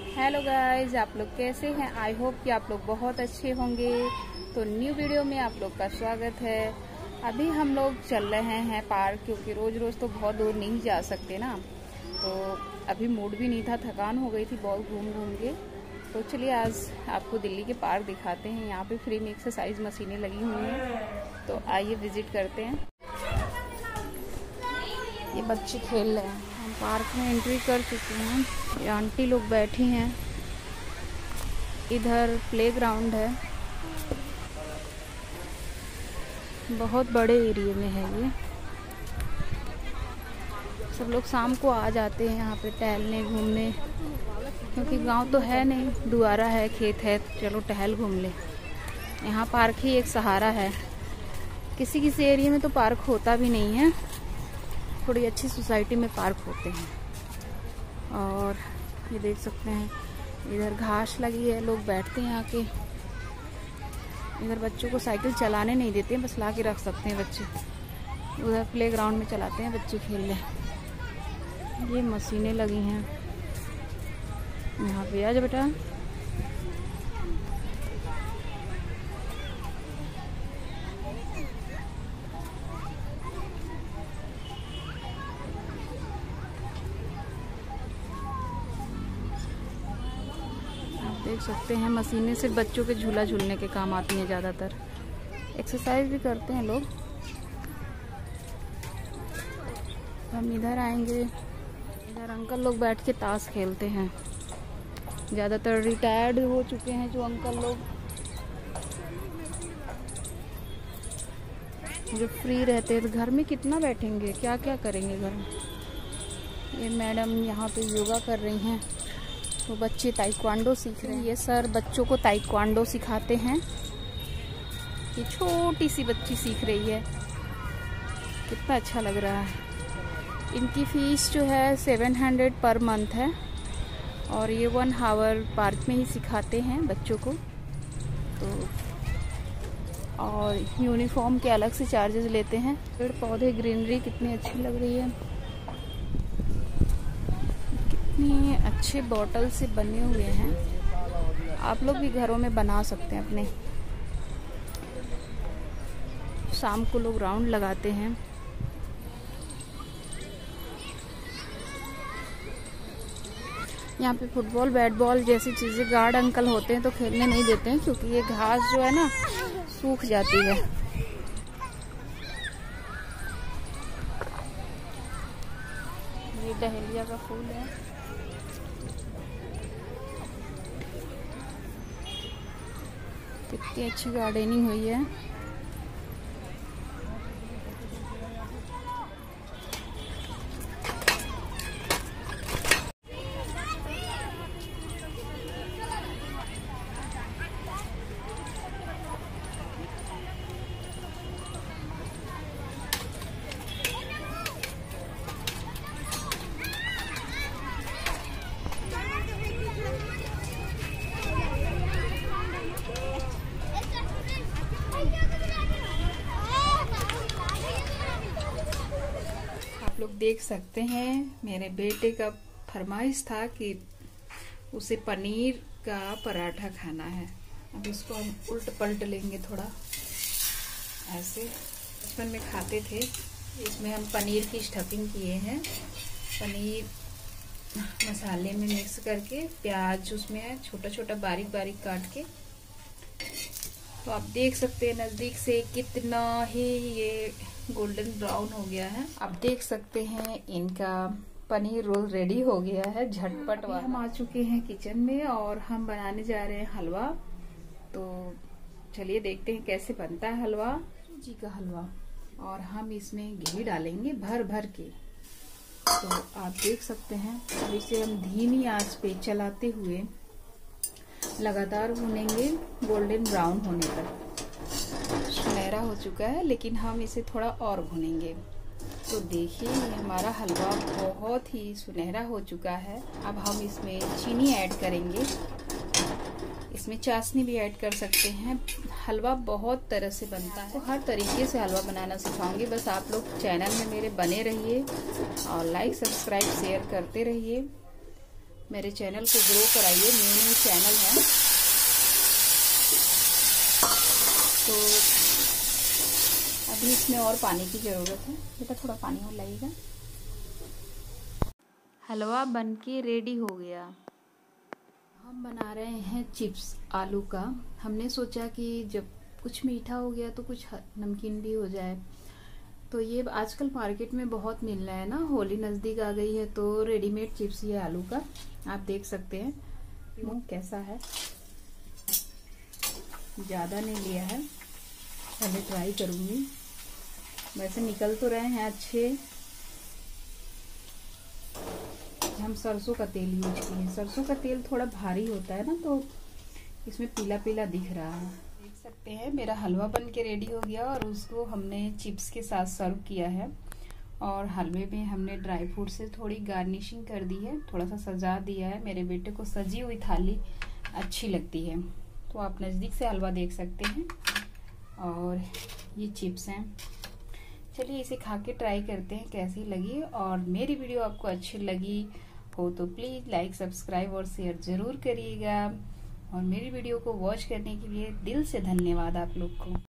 Hello guys, आप लोग कैसे हैं? आई होप कि आप लोग बहुत अच्छे होंगे। तो न्यू वीडियो में आप लोग का स्वागत है। अभी हम लोग चल रहे हैं पार्क, क्योंकि रोज रोज तो बहुत दूर नहीं जा सकते ना। तो अभी मूड भी नहीं था, थकान हो गई थी बहुत घूम घूम के। तो चलिए आज आपको दिल्ली के पार्क दिखाते हैं। यहाँ पे फ्री में एक्सरसाइज मशीनें लगी हुई हैं, तो आइए विजिट करते हैं। ये बच्चे खेल रहे हैं। हम पार्क में एंट्री कर चुके हैं। ये आंटी लोग बैठी हैं। इधर प्लेग्राउंड है, बहुत बड़े एरिया में है ये। सब लोग शाम को आ जाते हैं यहाँ पे टहलने घूमने, क्योंकि गांव तो है नहीं, दुआरा है, खेत है, चलो टहल घूम ले। यहाँ पार्क ही एक सहारा है। किसी किसी एरिया में तो पार्क होता भी नहीं है, थोड़ी अच्छी सोसाइटी में पार्क होते हैं। और ये देख सकते हैं इधर घास लगी है, लोग बैठते हैं आके। इधर बच्चों को साइकिल चलाने नहीं देते हैं, बस ला के रख सकते हैं बच्चे। उधर प्लेग्राउंड में चलाते हैं बच्चे खेल ले। ये मशीनें लगी हैं यहाँ पे। आज बेटा देख सकते हैं मशीनें सिर्फ बच्चों के झूला झूलने के काम आती हैं ज़्यादातर। एक्सरसाइज भी करते हैं लोग। हम इधर आएंगे, इधर अंकल लोग बैठ के ताश खेलते हैं। ज़्यादातर रिटायर्ड हो चुके हैं जो अंकल लोग, जो फ्री रहते हैं। तो घर में कितना बैठेंगे, क्या क्या करेंगे घर में। ये मैडम यहाँ पे योगा कर रही हैं, तो बच्चे ताइक्वांडो सीख रहे हैं। ये सर बच्चों को ताइक्वांडो सिखाते हैं। ये छोटी सी बच्ची सीख रही है, कितना अच्छा लग रहा है। इनकी फीस जो है 700 पर मंथ है, और ये 1 आवर पार्क में ही सिखाते हैं बच्चों को। तो और यूनिफॉर्म के अलग से चार्जेस लेते हैं। पेड़ पौधे ग्रीनरी कितनी अच्छी लग रही है, कितने अच्छे बॉटल से बने हुए हैं। आप लोग भी घरों में बना सकते हैं अपने। शाम को लोग राउंड लगाते हैं। यहाँ पे फुटबॉल बैट बॉल जैसी चीजें गार्ड अंकल होते हैं तो खेलने नहीं देते हैं, क्योंकि ये घास जो है ना सूख जाती है। ये डहेलिया का फूल है। कितनी अच्छी गार्डनिंग हुई है। लोग देख सकते हैं, मेरे बेटे का फरमाइश था कि उसे पनीर का पराठा खाना है। अब इसको हम उल्ट पलट लेंगे थोड़ा ऐसे। बचपन में खाते थे। इसमें हम पनीर की स्टफिंग किए हैं। पनीर मसाले में मिक्स करके, प्याज उसमें है छोटा छोटा बारीक बारीक काट के। तो आप देख सकते हैं नजदीक से कितना ही ये गोल्डन ब्राउन हो गया है। आप देख सकते हैं इनका पनीर रोल रेडी हो गया है, झटपट वाला। हम आ चुके हैं किचन में और हम बनाने जा रहे हैं हलवा। तो चलिए देखते हैं कैसे बनता है हलवा। सूजी का हलवा। और हम इसमें घी डालेंगे भर भर के। तो आप देख सकते हैं, अब इसे हम धीमी आंच पे चलाते हुए लगातार भूनेंगे गोल्डन ब्राउन होने तक। सुनहरा हो चुका है, लेकिन हम इसे थोड़ा और भूनेंगे। तो देखिए हमारा हलवा बहुत ही सुनहरा हो चुका है। अब हम इसमें चीनी ऐड करेंगे। इसमें चाशनी भी ऐड कर सकते हैं। हलवा बहुत तरह से बनता है, तो हर तरीके से हलवा बनाना सिखाऊंगी। बस आप लोग चैनल में मेरे बने रहिए और लाइक सब्सक्राइब शेयर करते रहिए। मेरे चैनल को ग्रो कराइए, न्यू चैनल है। तो अभी इसमें और पानी की ज़रूरत है। बेटा थोड़ा पानी और लाइएगा। हलवा बनके रेडी हो गया। हम बना रहे हैं चिप्स आलू का। हमने सोचा कि जब कुछ मीठा हो गया तो कुछ नमकीन भी हो जाए। तो ये आजकल मार्केट में बहुत मिल रहा है ना, होली नज़दीक आ गई है तो रेडीमेड चिप्स ये आलू का आप देख सकते हैं। मुंह कैसा है, ज़्यादा नहीं लिया है, पहले ट्राई करूँगी। वैसे निकल तो रहे हैं अच्छे। हम सरसों का तेल यूज किए। सरसों का तेल थोड़ा भारी होता है ना, तो इसमें पीला पीला दिख रहा है। देख सकते हैं मेरा हलवा बन के रेडी हो गया और उसको हमने चिप्स के साथ सर्व किया है। और हलवे में हमने ड्राई फ्रूट से थोड़ी गार्निशिंग कर दी है, थोड़ा सा सजा दिया है। मेरे बेटे को सजी हुई थाली अच्छी लगती है, तो आप नज़दीक से हलवा देख सकते हैं। और ये चिप्स हैं। चलिए इसे खा के ट्राई करते हैं कैसी लगी। और मेरी वीडियो आपको अच्छी लगी हो तो प्लीज़ लाइक, सब्सक्राइब और शेयर ज़रूर करिएगा। और मेरी वीडियो को वॉच करने के लिए दिल से धन्यवाद आप लोग को।